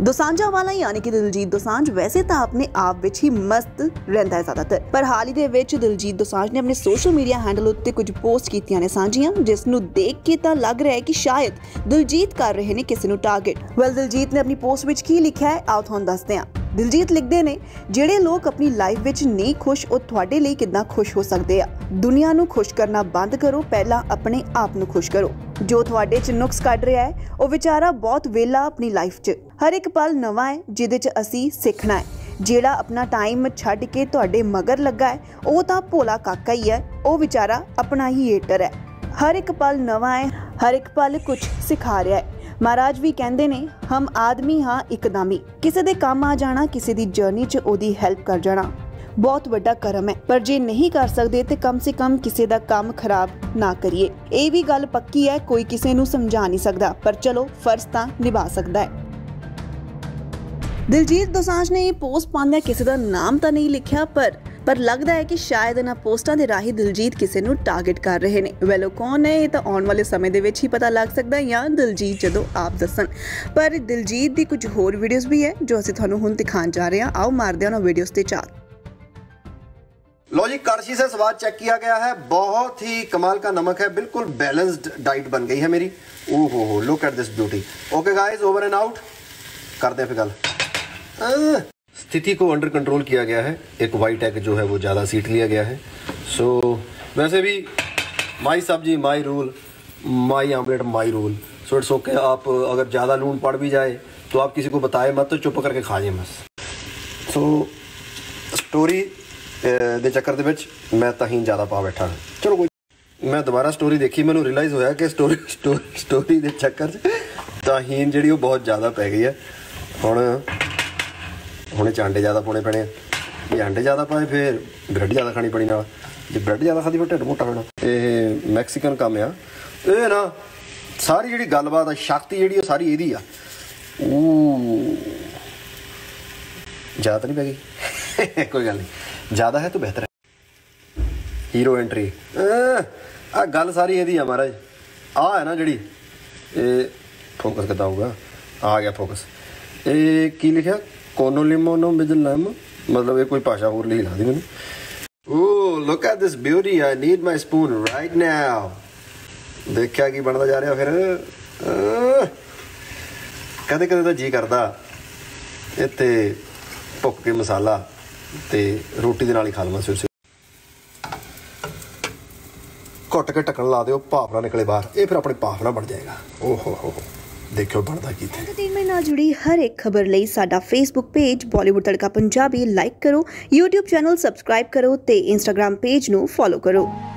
दोसांझा वाला यानी कि दिलजीत दोसांझ वैसे तो अपने आप विच ही मस्त रहता है ज्यादातर, पर हाल ही दे विच दिलजीत दोसांझ ने अपने सोशल मीडिया हैंडल उत्ते कुछ पोस्ट कीतियां ने साझियां, जिस नूं देख के तां लग रहा है कि शायद दिलजीत कर रहे ने किसी नूं टारगेट। दिलजीत ने अपनी पोस्ट विच की लिखिया है, आओ तुहानूं दसदे हां। दिलजीत लिखते ने, ਜਿਹੜੇ लोग अपनी लाइफ विच नहीं खुश ਉਹ ਤੁਹਾਡੇ ਲਈ ਕਿੱਦਾਂ खुश हो सकते आ। दुनिया नूं खुश करना बंद करो, पहला अपने आप नूं खुश करो। जो ਤੁਹਾਡੇ ਚ नुक्स ਕੱਢ ਰਿਹਾ है ਉਹ ਵਿਚਾਰਾ बहुत वेला अपनी लाइफ च। हर एक पल नवा है जिहदे च असीं सिखना है। ਜਿਹੜਾ अपना टाइम छड्ड के ਤੁਹਾਡੇ मगर लगा है ਉਹ ਤਾਂ भोला काका ही है, ਉਹ ਵਿਚਾਰਾ अपना ही हेटर है। हर एक पल नवा है, हर एक पल कुछ सिखा रहा है। महाराज भी कहते ने, हम आदमी हाँ इकदमी, किसी दे काम आ जाना, किसी दी जर्नी च ओदी हेल्प कर जाना बहुत वड्डा करम है। पर जे नहीं कर सकते तो कम से कम किसी दा काम खराब ना करिए। ये भी गल पक्की है, कोई किसी नूं समझा नहीं सकता, पर चलो फर्ज तां निभा सकता है। दिलजीत दोसांझ ने पोस्ट पांदे किसी दा नाम तो नहीं लिखिया, पर लगता है कि शायद इन्हां पोस्टां दे राही दिलजीत किसी नूं टारगेट कर रहे ने। वेलो कौन है ये तो आने वाले समय दे विच ही पता लग सकता है, या दिलजीत जदों आप दसन। पर दिलजीत दी कुछ होर वीडियोज़ भी है जो असीं तुहानूं हुण दिखाण जा रहे हां। आओ मारदे हां उन्हां वीडियोज़ ते चाल। लो जी, कड़छी से स्वाद चेक किया गया है, बहुत ही कमाल का नमक है, बिल्कुल बैलेंस्ड डाइट बन गई है मेरी। ओहो हो, look at this beauty. Okay guys, over and out, करते हैं फिर गल। स्थिति को अंडर कंट्रोल किया गया है, एक वाइट एग जो है वो ज़्यादा सीट लिया गया है। सो वैसे भी my sabzi my rule, my omelette my rule, so it's okay. आप अगर ज़्यादा लून पड़ भी जाए तो आप किसी को बताए मत, तो चुप करके खा जाए बस। सो स्टोरी दे चक्कर दे विच मैं तहीं ज़्यादा पा बैठा। चलो कोई, मैं दोबारा स्टोरी देखी, मैनू रियलाइज़ होया कि स्टोरी दे चक्कर तहीन जी बहुत ज़्यादा पै गई है। हुणे आंडे ज़्यादा पाने पैने, जे आंडे ज़्यादा पाए फिर ब्रैड ज़्यादा खानी पड़ी नाल, जे ब्रैड ज़्यादा खाधी फिर ढिड मोटा होना। ये मैक्सीकन काम आ, ये ना सारी जी गलबात है, शक्ति जी सारी यही आ। ज़्यादा तो नहीं पै गई कोई गल नहीं, ज़्यादा है तो बेहतर है। हीरो एंट्री आ गल सारी यही है महाराज। आ है ना जी, फोकस कितना होगा, आ गया फोकस। ये की लिखा, कोनोलिमोनो बिजलम, मतलब ये कोई भाषा होर लिखी ला दी मैंने। Oh look at this beauty, I need my spoon right now. देखिया की बनता जा रहा फिर। कदे कदे तो जी करता इत्थे भुक के मसाला ते रोटी दे नाल ही खा लवां। सिर घुट के ढक्कन ला दो, भाप ना निकले बाहर, ये फिर अपने भाप ना बन जाएगा। ओहो हो, देखो बनता की। एंटरटेनमेंट नाल जुड़ी हर एक खबर लई साडा Facebook page Bollywood Tadka Punjabi like करो, यूट्यूब चैनल सबसक्राइब करो ते इंस्टाग्राम पेज नू फॉलो करो।